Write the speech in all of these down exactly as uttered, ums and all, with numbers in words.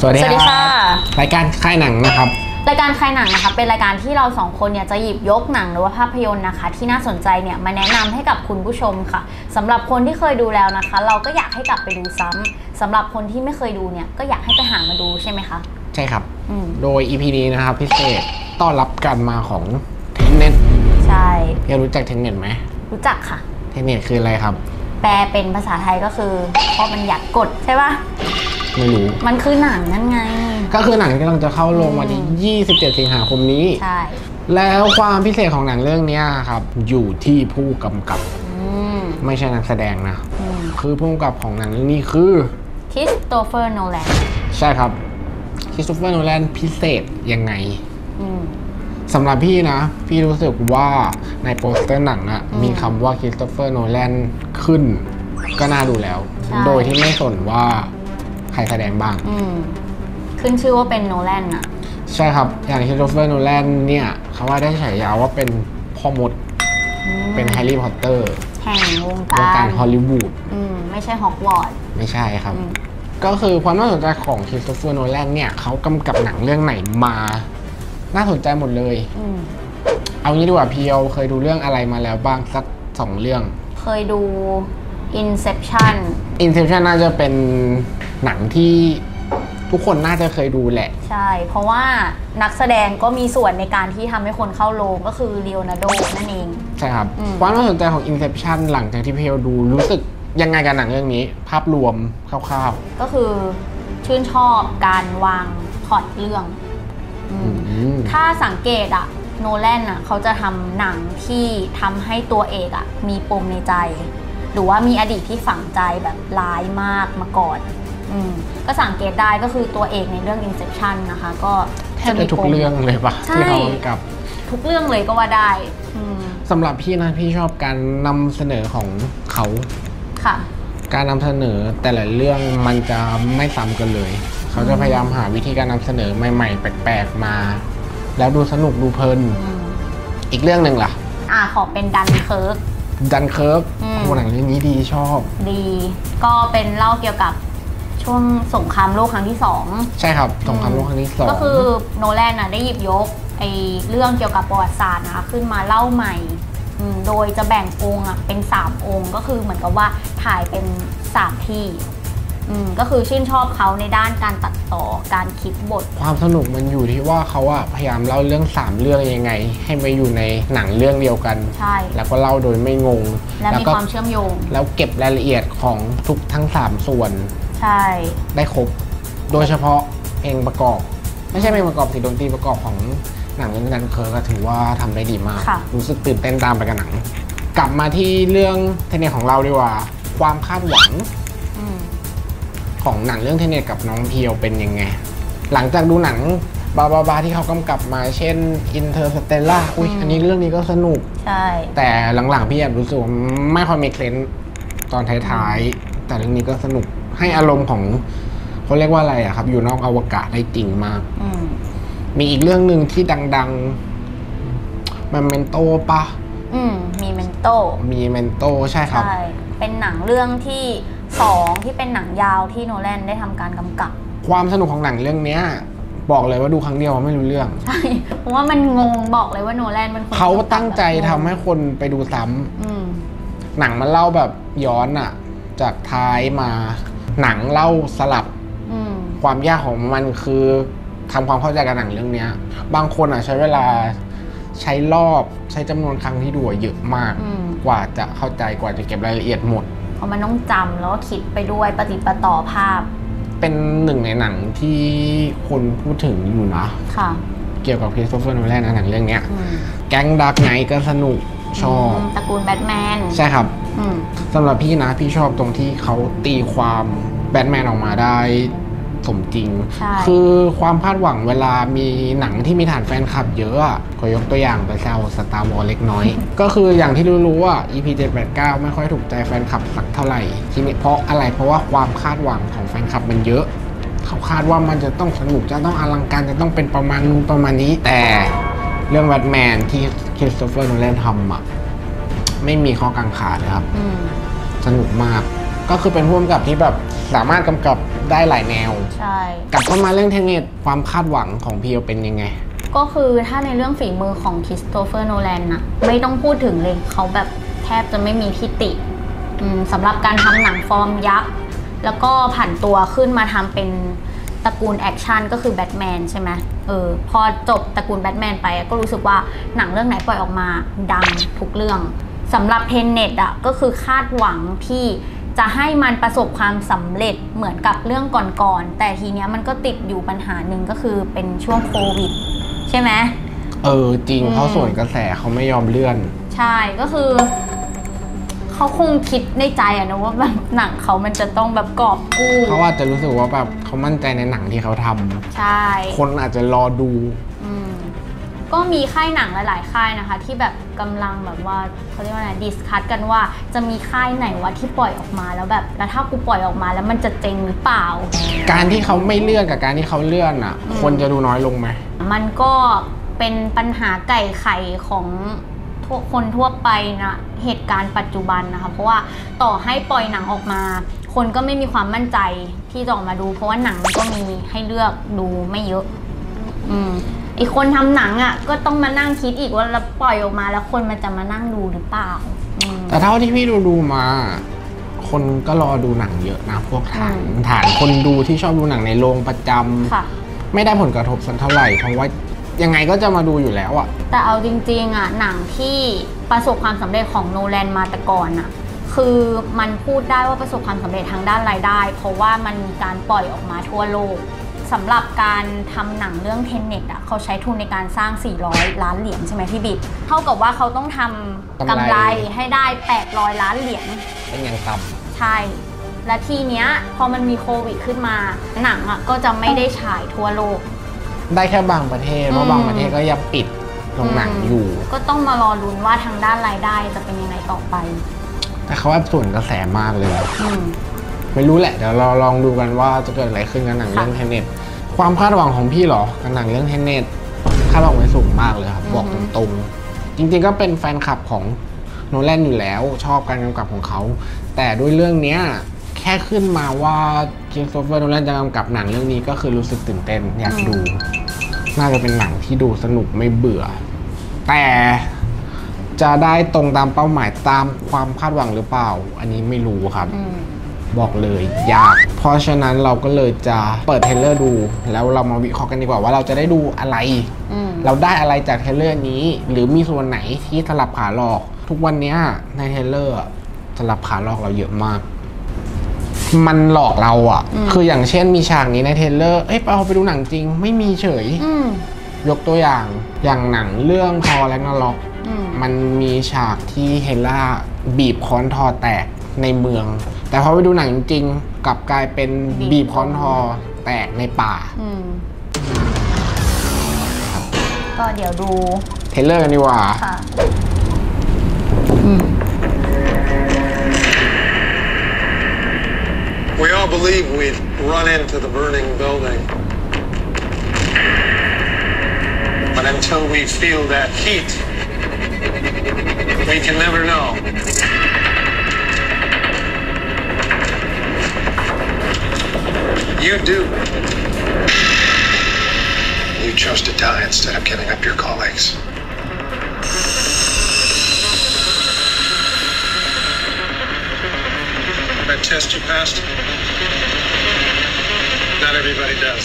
สวัสดีค่ะรายการค่ายหนังนะครับรายการค่ายหนังนะคะเป็นรายการที่เราสองคนเนี่ยจะหยิบยกหนังหรือว่าภาพยนตร์นะคะที่น่าสนใจเนี่ยมาแนะนำให้กับคุณผู้ชมค่ะสำหรับคนที่เคยดูแล้วนะคะเราก็อยากให้กลับไปดูซ้ำสำหรับคนที่ไม่เคยดูเนี่ยก็อยากให้ไปหามาดูใช่ไหมคะใช่ครับโดย อี พี นี้นะครับพิเศษต้อนรับการมาของเทนเน็ตใช่พี่รู้จักเทนเน็ตไหมรู้จักค่ะเทนเน็ตคืออะไรครับแปลเป็นภาษาไทยก็คือข้อบัญญัติกฎใช่ปะไม่รู้มันคือหนังนั่นไงก็คือหนังที่กำลังจะเข้าลงวันที่ยี่สิบเจ็ดสิงหาคมนี้ใช่แล้วความพิเศษของหนังเรื่องนี้ครับอยู่ที่ผู้กำกับไม่ใช่นักแสดงนะคือผู้กำกับของหนังเรื่องนี้คือคริสโตเฟอร์โนแลนใช่ครับคริสโตเฟอร์โนแลนพิเศษยังไงสำหรับพี่นะพี่รู้สึกว่าในโปสเตอร์หนังอะมีคำว่าคริสโตเฟอร์โนแลนขึ้นก็น่าดูแล้วโดยที่ไม่สนว่าใครแสดงบ้างขึ้นชื่อว่าเป็นโนแลนอะใช่ครับอย่างคริสโตเฟอร์โนแลนเนี่ยเขาว่าได้ฉายาว่าเป็นพ่อมดเป็นแฮร์รี่พอตเตอร์แห่งวงการฮอลลีวูดไม่ใช่ฮอกวอตส์ไม่ใช่ครับก็คือความน่าสนใจของคริสโตเฟอร์โนแลนเนี่ยเขากำกับหนังเรื่องไหนมาน่าสนใจหมดเลยเอางี้ดีกว่าพี่เอาเคยดูเรื่องอะไรมาแล้วบ้างสักสองเรื่องเคยดู Inception Inception น่าจะเป็นหนังที่ทุกคนน่าจะเคยดูแหละใช่เพราะว่านักแสดงก็มีส่วนในการที่ทำให้คนเข้าโรงก็คือลีโอนาร์โดนั่นเองใช่ครับความน่าสนใจของ Inception หลังจากที่พี่เอาดูรู้สึกยังไงกับหนังเรื่องนี้ภาพรวมคร่าวๆก็คือชื่นชอบการวางพล็อตเรื่องถ้าสังเกตอะโนแลนอะเขาจะทำหนังที่ทำให้ตัวเอกอะมีปมในใจหรือว่ามีอดีตที่ฝังใจแบบร้ายมากมาก่อนก็สังเกตได้ก็คือตัวเอกในเรื่อง Inception นะคะก็แทบจะทุกเรื่องเลยปะที่เขากับทุกเรื่องเลยก็ว่าได้สำหรับพี่นะพี่ชอบการนำเสนอของเขาค่ะการนำเสนอแต่ละเรื่องมันจะไม่ซ้ำกันเลยเขาจะพยายามหาวิธีการนำเสนอใหม่ๆแปลกๆมาแล้วดูสนุกดูเพลินอีกเรื่องหนึ่งล่ะอ่าขอเป็นดันเคิร์กดันเคิร์กโอ้หนังเรื่องนี้ดีชอบดีก็เป็นเล่าเกี่ยวกับช่วงสงครามโลกครั้งที่สองใช่ครับสงครามโลกครั้งที่สองก็คือโนแลนน่ะได้หยิบยกไอ้เรื่องเกี่ยวกับประวัติศาสตร์นะคะขึ้นมาเล่าใหม่โดยจะแบ่งองค์อ่ะเป็นสามองค์ก็คือเหมือนกับว่าถ่ายเป็นสามที่ก็คือชื่นชอบเขาในด้านการตัดต่อการคิดบทความสนุกมันอยู่ที่ว่าเขาอะพยายามเล่าเรื่องสามเรื่องยังไงให้มาอยู่ในหนังเรื่องเดียวกันใช่แล้วก็เล่าโดยไม่งงและมีความเชื่อมโยงแล้วเก็บรายละเอียดของทุกทั้งสามส่วนใช่ได้ครบโดยเฉพาะเพลงประกอบไม่ใช่เพลงประกอบสิดนตรีประกอบของหนังเรื่องนั้นเคอร์ก็ถือว่าทำได้ดีมากรู้สึกตื่นเต้นตามไปกับหนังกลับมาที่เรื่องเทเน็ตของเราดีกว่าความคาดหวังของหนังเรื่องเทเน็ตกับน้องเพียวเป็นยังไงหลังจากดูหนังบาบาบาที่เขากำกับมาเช่น Interstellar อุ้ยอันนี้เรื่องนี้ก็สนุกใช่แต่หลังๆพี่แอบรู้สึกว่าไม่ค่อยมีเคลนตอนท้ายๆแต่เรื่องนี้ก็สนุกให้อารมณ์ของเขาเรียกว่าอะไรอะครับอยู่นอกอวกาศได้จริงมากมีอีกเรื่องหนึ่งที่ดังๆมันเมนโตปะอืมมีเมนโตมีเมนโตใช่ครับใช่เป็นหนังเรื่องที่สองที่เป็นหนังยาวที่โนแลนได้ทำการกำกับความสนุกของหนังเรื่องนี้บอกเลยว่าดูครั้งเดียวไม่รู้เรื่องใช่เพราะว่ามันงงบอกเลยว่าโนแลนเป็นคนเขาตั้งใจทำให้คนไปดูซ้ำหนังมันเล่าแบบย้อนอะจากท้ายมาหนังเล่าสลับความยากของมันคือทำความเข้าใจกับหนังเรื่องนี้บางคนอ่ะใช้เวลาใช้รอบใช้จำนวนครั้งที่ดูเยอะมากกว่าจะเข้าใจกว่าจะเก็บรายละเอียดหมดเพราะมันต้องจำแล้วก็คิดไปด้วยปฏิปต่อภาพเป็นหนึ่งในหนังที่คนพูดถึงอยู่นะค่ะเกี่ยวกับคริสโตเฟอร์โนแลนหนังเรื่องนี้แก๊งดาร์กไนท์ก็สนุกชอบตระกูลแบทแมนใช่ครับสำหรับพี่นะพี่ชอบตรงที่เขาตีความแบทแมนออกมาได้สมจริงคือความคาดหวังเวลามีหนังที่มีฐานแฟนคลับเยอะอ่ะขอยกตัวอย่างไปแซวสตาร์วอร์เล็กน้อย ก็คืออย่างที่รู้ๆอ่ะ อี พี เจ็ด แปด เก้าไม่ค่อยถูกใจแฟนคลับสักเท่าไหร่ทีนี้เพราะอะไรเพราะว่าความคาดหวังของแฟนคลับมันเยอะเขาคาดว่ามันจะต้องสนุกจะต้องอลังการจะต้องเป็นประมาณนู้นประมาณนี้แต่เรื่องแบทแมนที่คริสโตเฟอร์โนแลนทำอ่ะไม่มีข้อกังขาเลยครับสนุกมากก็คือเป็นผู้กำกับที่แบบสามารถกำกับได้หลายแนวใช่กลับเข้ามาเรื่องเทนเนตความคาดหวังของพีเป็นยังไงก็คือถ้าในเรื่องฝีมือของคริสโตเฟอร์โนแลนนะไม่ต้องพูดถึงเลยเขาแบบแทบจะไม่มีที่ติสำหรับการทำหนังฟอร์มยักษ์แล้วก็ผันตัวขึ้นมาทำเป็นตระกูลแอคชั่นก็คือแบทแมนใช่ไหมเออพอจบตระกูลแบทแมนไปก็รู้สึกว่าหนังเรื่องไหนปล่อยออกมาดังทุกเรื่องสำหรับเทนเน็ตอ่ะก็คือคาดหวังที่จะให้มันประสบความสำเร็จเหมือนกับเรื่องก่อนๆแต่ทีเนี้ยมันก็ติดอยู่ปัญหาหนึ่งก็คือเป็นช่วงโควิดใช่ไหมเออจริงเพราะส่วนกระแสเขาไม่ยอมเลื่อนใช่ก็คือเขาคงคิดในใจอะนะว่าแบบหนังเขามันจะต้องแบบกอบกู้เขาอาจจะรู้สึกว่าแบบเขามั่นใจในหนังที่เขาทำใช่คนอาจจะรอดูอืมก็มีค่ายหนังหลายๆค่ายนะคะที่แบบกำลังแบบว่าเขาเรียกว่าอะไรดิสคัสกันว่าจะมีค่ายไหนวะที่ปล่อยออกมาแล้วแบบแล้วถ้ากูปล่อยออกมาแล้วมันจะเจ๊งหรือเปล่าการที่เขาไม่เลื่อนกับการที่เขาเลื่อนอ่ะคนจะดูน้อยลงไหมมันก็เป็นปัญหาไก่ไข่ของคนทั่วไปนะเหตุการณ์ปัจจุบันนะคะเพราะว่าต่อให้ปล่อยหนังออกมาคนก็ไม่มีความมั่นใจที่จะออกมาดูเพราะว่าหนังมันก็มีให้เลือกดูไม่เยอะอืมอีกคนทำหนังอ่ะก็ต้องมานั่งคิดอีกว่าเราปล่อยออกมาแล้วคนมันจะมานั่งดูหรือเปล่าแต่เท่าที่พี่ดูดูมาคนก็รอดูหนังเยอะนะพวกฐานฐานคนดูที่ชอบดูหนังในโรงประจำไม่ได้ผลกระทบสักเท่าไหร่เพราะว่ายังไงก็จะมาดูอยู่แล้วอะแต่เอาจริงๆอะหนังที่ประสบความสำเร็จของโนแลนมาแต่ก่อนอะคือมันพูดได้ว่าประสบความสำเร็จทางด้านรายได้เพราะว่ามันมีการปล่อยออกมาทั่วโลกสำหรับการทำหนังเรื่องเทนเน็ตอะเขาใช้ทุนในการสร้างสี่ร้อยล้านเหรียญใช่ไหมพี่บิ๊กเท่ากับว่าเขาต้องทำกำไรให้ได้แปดร้อยล้านเหรียญเป็นอย่างต่ำใช่และทีเนี้ยพอมันมีโควิดขึ้นมาหนังอะก็จะไม่ได้ฉายทั่วโลกได้แค่บางประเทศเพราะบางประเทศก็ยังปิดโรงหนังอยู่ก็ต้องมารอลุ้นว่าทางด้านรายได้จะเป็นยังไงต่อไปแต่เขาว่าส่วนกระแสมากเลยไม่รู้แหละเดี๋ยวเราลองดูกันว่าจะเกิดอะไรขึ้นกับหนังเรื่องเทนเน็ตความคาดหวังของพี่หรอกับหนังเรื่องเทนเน็ตคาดหวังไว้สูงมากเลยครับบอกตรงๆจริงๆก็เป็นแฟนคลับของโนแลนอยู่แล้วชอบการกำกับของเขาแต่ด้วยเรื่องนี้แค่ขึ้นมาว่าคริสโตเฟอร์โนแลนจะกำกับหนังเรื่องนี้ก็คือรู้สึกตื่นเต้นอยากดูน่าจะเป็นหนังที่ดูสนุกไม่เบื่อแต่จะได้ตรงตามเป้าหมายตามความคาดหวังหรือเปล่าอันนี้ไม่รู้ครับบอกเลยยากเพราะฉะนั้นเราก็เลยจะเปิดเทรลเลอร์ดูแล้วเรามาวิเคราะห์กันดีกว่าว่าเราจะได้ดูอะไรเราได้อะไรจากเทรลเลอร์นี้หรือมีส่วนไหนที่สลับขาหลอกทุกวันนี้ในเทรลเลอร์สลับขาหลอกเราเยอะมากมันหลอกเราอ่ะคืออย่างเช่นมีฉากนี้ในเทรลเลอร์เอ้ยเราไปดูหนังจริงไม่มีเฉยยกตัวอย่างอย่างหนังเรื่องทอแร็กนาร็อกมันมีฉากที่เฮล่าบีบค้อนทอแตกในเมืองแต่พอไปดูหนังจริงกลับกลายเป็นบีบค้อนทอแตกในป่าก็เดี๋ยวดูเทรลเลอร์กันดีกว่า We all believe we'd run into the burning building. But until we feel that heat, we can never know. You do. You chose to die instead of giving up your colleagues. That test you passed? Not everybody does.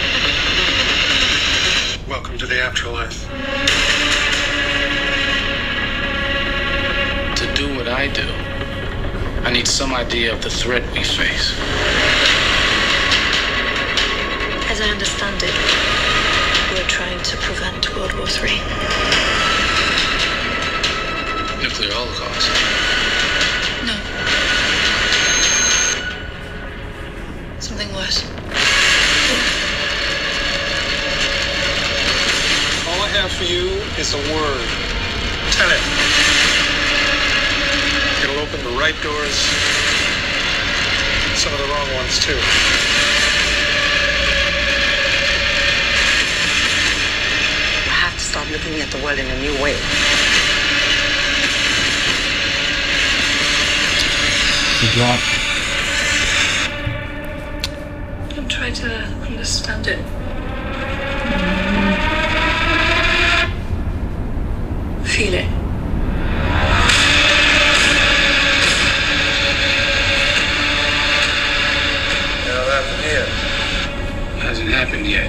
Welcome to the afterlife. To do what I do, I need some idea of the threat we face. As I understand it, we're trying to prevent World War Three. Nuclear holocaust? No. Something worse. All I have for you is a word. Tenet. It'll open the right doors, some of the wrong ones too. I have to start looking at the world in a new way. สุดยอด try to understand it. Feel it. Now happened here. Hasn't happened yet.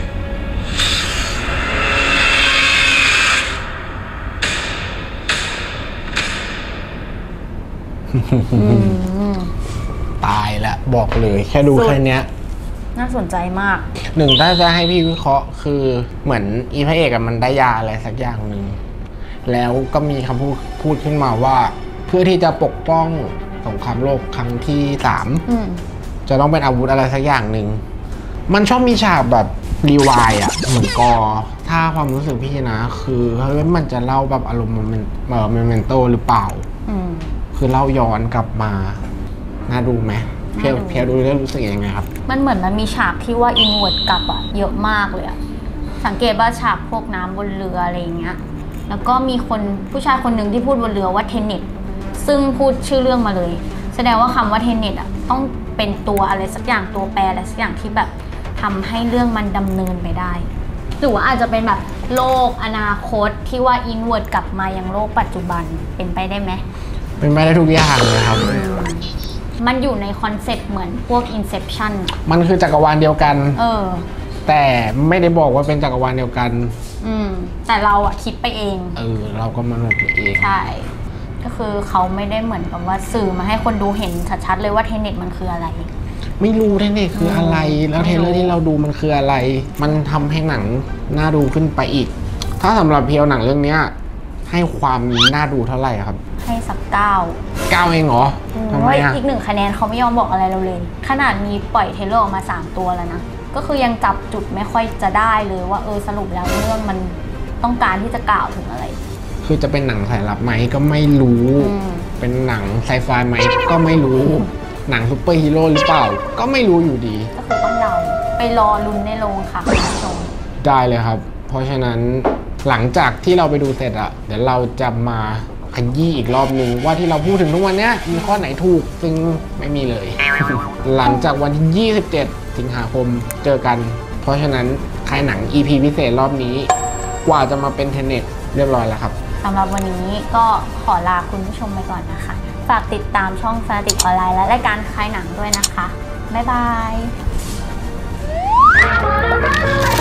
ตายละบอกเลยแค่ดูแค่เนี้ยน่าสนใจมากหนึ่งถ้าจะให้พี่วิเคราะห์คือเหมือนอีพระเอกอะมันได้ยาอะไรสักอย่างหนึ่งแล้วก็มีคำพูดพูดขึ้นมาว่าเพื่อที่จะปกป้องสงครามโลกครั้งที่สามอืมจะต้องเป็นอาวุธอะไรสักอย่างหนึ่งมันชอบมีฉากแบบรีวายอะเหมือนกอถ้าความรู้สึกพี่นะคือเฮ้ยมันจะเล่าแบบอารมณ์มันเอ่อเมเมนโตหรือเปล่าอืมคือเล่าย้อนกลับมาน่าดูไหมเพียวน่าดูเพียวดูแล้วรู้สึกยังไงครับมันเหมือนมันมีฉากที่ว่าอินเวิร์ดกลับอะเยอะมากเลยอะสังเกตว่าฉากพวกน้ำบนเรืออะไรอย่างเงี้ย แล้วก็มีคนผู้ชายคนหนึ่งที่พูดบนเรือว่าเทนเน็ตซึ่งพูดชื่อเรื่องมาเลย แสดงว่าคำว่าเทนเน็ตอะต้องเป็นตัวอะไรสักอย่างตัวแปรอะไรสักอย่างที่แบบทำให้เรื่องมันดำเนินไปได้ หรือว่าอาจจะเป็นแบบโลกอนาคตที่ว่าอินเวิร์ดกลับมายังโลกปัจจุบันเป็นไปได้ไหมเป็นไปได้ทุกอย่างเลยครับมันอยู่ในคอนเซ็ปต์เหมือนพวก Inception มันคือจักรวาลเดียวกันเออแต่ไม่ได้บอกว่าเป็นจักรวาลเดียวกันอืม แต่เราอะคิดไปเองเออ เราก็มโนไปเองใช่ ก็คือเขาไม่ได้เหมือนกับว่าสื่อมาให้คนดูเห็นชัดๆเลยว่าเทนเน็ตมันคืออะไรไม่รู้เทนเน็ตคืออะไร แล้วเทรลเลอร์ที่เราดูมันคืออะไร มันทำให้หนังน่าดูขึ้นไปอีก ถ้าสำหรับเพียวหนังเรื่องเนี้ยให้ความน่าดูเท่าไหร่ครับให้สักเก้าเก้าเองเหรออืมทำไมว่าอ่ะอีกหนึ่งคะแนนเขาไม่ยอมบอกอะไรเราเลย ขนาดมีปล่อยเทรลเลอร์ออกมาสามตัวแล้วนะ ก็คือยังจับจุดไม่ค่อยจะได้เลยว่าเออสรุปแล้วเรื่องมันต้องการที่จะกล่าวถึงอะไรคือจะเป็นหนังสายลับไหมก็ไม่รู้อืมเป็นหนังไซไฟไหมก็ไม่รู้ หนังซูเปอร์ฮีโร่หรือเปล่า ก็ไม่รู้อยู่ดีก็คือต้องเดาไปรอลุ้นในโรงค่ะคุณผู้ชมได้เลยครับ เพราะฉะนั้นหลังจากที่เราไปดูเสร็จอะเดี๋ยวเราจะมาขยี้อีกรอบหนึ่งว่าที่เราพูดถึงทุกวันเนี้ยมีข้อไหนถูกซึ่งไม่มีเลย หลังจากวันที่ ยี่สิบเจ็ด สิงหาคมเจอกัน เพราะฉะนั้นใครหนัง อี พี พิเศษรอบนี้กว่าจะมาเป็นเทนเน็ตเรียบร้อยแล้วครับสำหรับวันนี้ก็ขอลาคุณผู้ชมไปก่อนนะคะ ฝากติดตามช่องฟาติกออนไลน์และรายการคลายหนังด้วยนะคะ บ๊ายบาย